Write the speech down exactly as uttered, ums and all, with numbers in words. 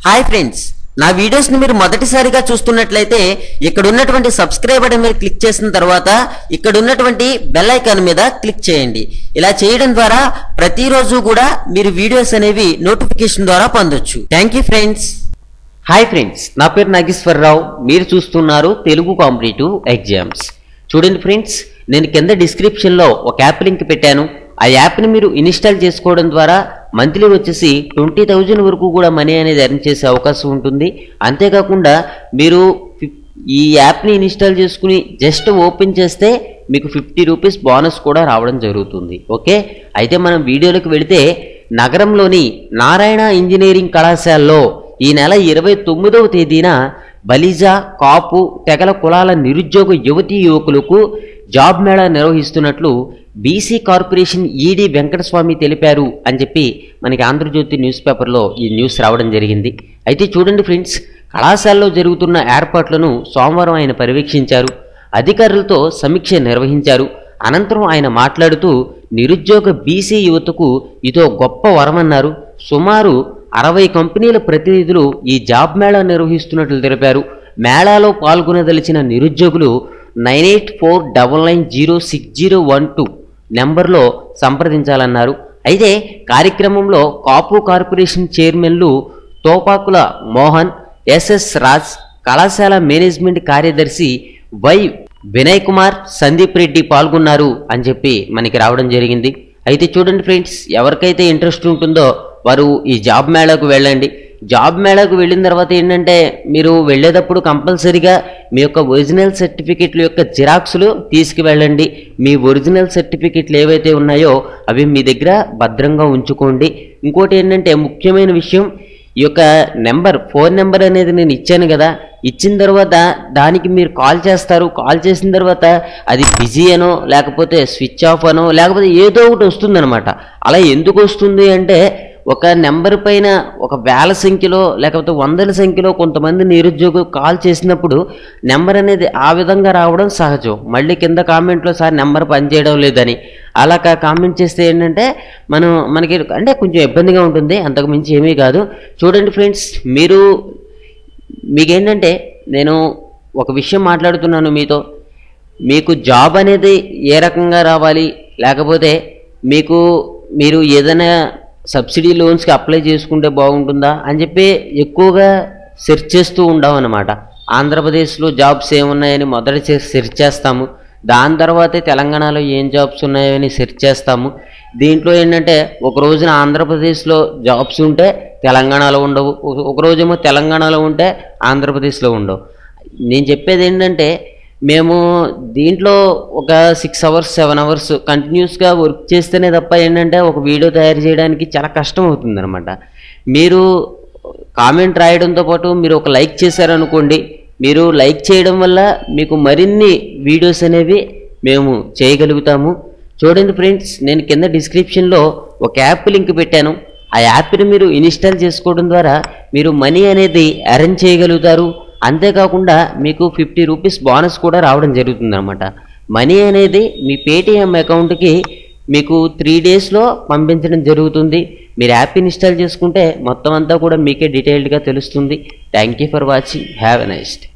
Hi friends, నా videos ని మీరు మొదటిసారిగా చూస్తున్నట్లయితే ఇక్కడ ఉన్నటువంటి సబ్స్క్రైబ్ బటన్ మీద క్లిక్ చేసిన తర్వాత ఇక్కడ ఉన్నటువంటి బెల్ ఐకాన్ మీద క్లిక్ చేయండి. ఇలా చేయడం ద్వారా ప్రతిరోజు కూడా మీరు వీడియోస్ అనేవి నోటిఫికేషన్ ద్వారా పొందొచ్చు. Thank you friends. Hi friends, నా పేరు నాగేశ్వరరావు. మీరు చూస్తున్నారు తెలుగు కాంపిటేటివ్ ఎగ్జామ్స్. చూడండి ఫ్రెండ్స్, నేను కింద డిస్క్రిప్షన్ లో ఒక యాప్ లింక్ పెట్టాను. ఆ యాప్ ని మీరు ఇన్స్టాల్ చేసుకోవడం ద్వారా మంత్లీ వచ్చేసి ట్వంటీ థౌజండ్ వరకు కూడా మనీ అనేది ఎర్న్ చేసే అవకాశం ఉంటుంది. అంతేకాకుండా మీరు ఈ యాప్ని ఇన్స్టాల్ చేసుకుని జస్ట్ ఓపెన్ చేస్తే మీకు ఫిఫ్టీ రూపీస్ బోనస్ కూడా రావడం జరుగుతుంది. ఓకే, అయితే మనం వీడియోలోకి వెళితే నగరంలోని నారాయణ ఇంజనీరింగ్ కళాశాలలో ఈ నెల ఇరవై తొమ్మిదవ తేదీన బలిజా కాపు తెగల కులాల నిరుద్యోగ యువతీ యువకులకు జాబ్ మేళా నిర్వహిస్తున్నట్లు బీసీ కార్పొరేషన్ ఈడీ వెంకటస్వామి తెలిపారు అని చెప్పి మనకి ఆంధ్రజ్యోతి న్యూస్ పేపర్లో ఈ న్యూస్ రావడం జరిగింది. అయితే చూడండి ఫ్రెండ్స్, కళాశాలలో జరుగుతున్న ఏర్పాట్లను సోమవారం ఆయన పర్యవేక్షించారు. అధికారులతో సమీక్ష నిర్వహించారు. అనంతరం ఆయన మాట్లాడుతూ నిరుద్యోగ బీసీ యువతకు ఇదో గొప్ప వరమన్నారు. సుమారు అరవై కంపెనీల ప్రతినిధులు ఈ జాబ్ మేళా నిర్వహిస్తున్నట్లు తెలిపారు. మేళాలో పాల్గొనదలిచిన నిరుద్యోగులు nine eight four double nine zero six zero one two నెంబర్లో సంప్రదించాలన్నారు. అయితే కార్యక్రమంలో కాపు కార్పొరేషన్ చైర్మన్లు తోపాకుల మోహన్, ఎస్ఎస్ రాజ్, కళాశాల మేనేజ్మెంట్ కార్యదర్శి వై వినయ్ కుమార్, సందీప్ రెడ్డి పాల్గొన్నారు అని చెప్పి మనకి రావడం జరిగింది. అయితే చూడండి ఫ్రెండ్స్, ఎవరికైతే ఇంట్రెస్ట్ ఉంటుందో వారు ఈ జాబ్ మేళాకు వెళ్ళండి. జాబ్ మేళాకు వెళ్ళిన తర్వాత ఏంటంటే మీరు వెళ్ళేటప్పుడు కంపల్సరీగా మీ యొక్క ఒరిజినల్ సర్టిఫికెట్ల యొక్క జిరాక్స్లు తీసుకువెళ్ళండి. మీ ఒరిజినల్ సర్టిఫికెట్లు ఏవైతే ఉన్నాయో అవి మీ దగ్గర భద్రంగా ఉంచుకోండి. ఇంకోటి ఏంటంటే ముఖ్యమైన విషయం, ఈ యొక్క నెంబర్ ఫోన్ నెంబర్ అనేది నేను ఇచ్చాను కదా, ఇచ్చిన తర్వాత దానికి మీరు కాల్ చేస్తారు. కాల్ చేసిన తర్వాత అది బిజీ అనో లేకపోతే స్విచ్ ఆఫ్ అనో లేకపోతే ఏదో ఒకటి వస్తుందన్నమాట. అలా ఎందుకు వస్తుంది అంటే ఒక నెంబర్ పైన ఒక వేల సంఖ్యలో లేకపోతే వందల సంఖ్యలో కొంతమంది నిరుద్యోగులు కాల్ చేసినప్పుడు నెంబర్ అనేది ఆ విధంగా రావడం సహజం. మళ్ళీ కింద కామెంట్లో సార్ నెంబర్ పనిచేయడం లేదని అలా కామెంట్ చేస్తే ఏంటంటే మనం మనకి అంటే కొంచెం ఇబ్బందిగా ఉంటుంది, అంతకు మించి ఏమీ కాదు. చూడండి ఫ్రెండ్స్, మీరు మీకేంటంటే నేను ఒక విషయం మాట్లాడుతున్నాను మీతో. మీకు జాబ్ అనేది ఏ రకంగా రావాలి, లేకపోతే మీకు మీరు ఏదైనా సబ్సిడీ లోన్స్కి అప్లై చేసుకుంటే బాగుంటుందా అని చెప్పి ఎక్కువగా సెర్చ్ చేస్తూ ఉండవు అన్నమాట. ఆంధ్రప్రదేశ్లో జాబ్స్ ఏమున్నాయని మొదట సెర్చ్ చేస్తాము. దాని తర్వాతే తెలంగాణలో ఏం జాబ్స్ ఉన్నాయని సెర్చ్ చేస్తాము. దీంట్లో ఏంటంటే ఒక రోజున ఆంధ్రప్రదేశ్లో జాబ్స్ ఉంటే తెలంగాణలో ఉండవు, ఒక రోజేమో తెలంగాణలో ఉంటే ఆంధ్రప్రదేశ్లో ఉండవు. నేను చెప్పేది ఏంటంటే మేము దీంట్లో ఒక సిక్స్ అవర్స్ సెవెన్ అవర్స్ కంటిన్యూస్గా వర్క్ చేస్తేనే తప్ప ఏంటంటే ఒక వీడియో తయారు చేయడానికి చాలా కష్టం అవుతుంది అనమాట. మీరు కామెంట్ రాయడంతో పాటు మీరు ఒక లైక్ చేశారనుకోండి, మీరు లైక్ చేయడం వల్ల మీకు మరిన్ని వీడియోస్ అనేవి మేము చేయగలుగుతాము. చూడండి ఫ్రెండ్స్, నేను కింద డిస్క్రిప్షన్లో ఒక యాప్ లింక్ పెట్టాను. ఆ యాప్ని మీరు ఇన్స్టాల్ చేసుకోవడం ద్వారా మీరు మనీ అనేది అరేంజ్ చేయగలుగుతారు. అంతేకాకుండా మీకు ఫిఫ్టీ రూపీస్ బోనస్ కూడా రావడం జరుగుతుంది అనమాట. మనీ అనేది మీ పేటిఎం అకౌంట్కి మీకు త్రీ డేస్లో పంపించడం జరుగుతుంది. మీరు యాప్ ఇన్స్టాల్ చేసుకుంటే మొత్తం అంతా కూడా మీకే డీటెయిల్డ్గా తెలుస్తుంది. Thank you for watching. Have a nice day.